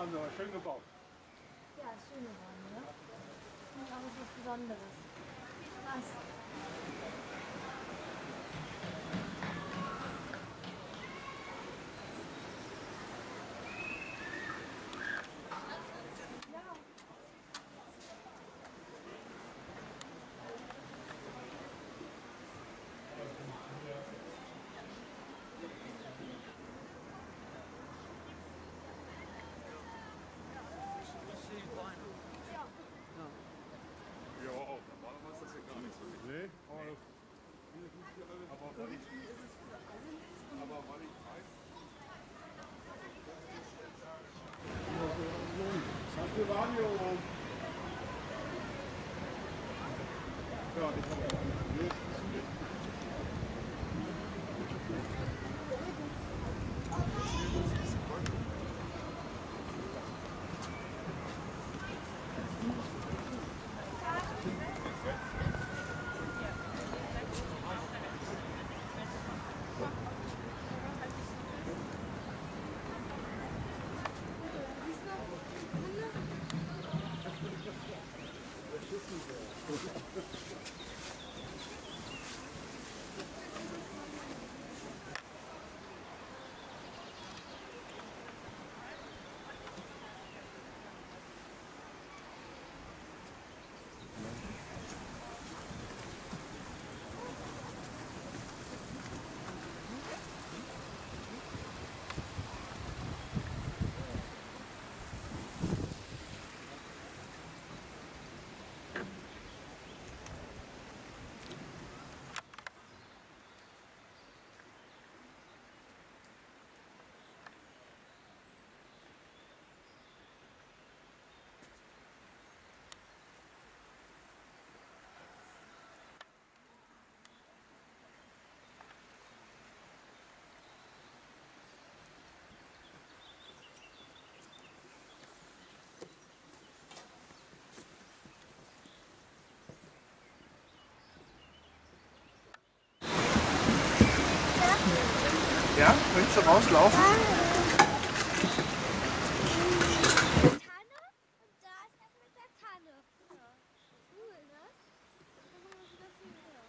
haben sie aber schön gebaut. Ja, ist schön geworden, ne? Und auch was Besonderes. Krass. Ja, auch. Normalerweise ist das ja gar nichts für mich. Nee, aber weil ich weiß. Wir waren hier oben. Ja, ich habe auch nicht. Ja, willst du rauslaufen? Tanne und da ist das mit der Tanne. Ja. Cool, ne? Da kann man wieder viel höher.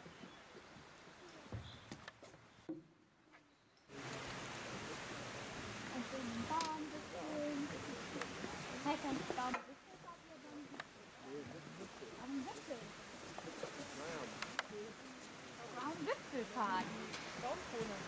Und den Baum bisschen. Das heißt ja nicht Baumwipfelfahrt, sondern Baumwipfel. Baumwipfelfahrt. Baumkrone.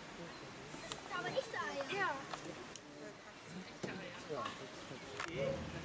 Aber echte Eier. Ja. Ja.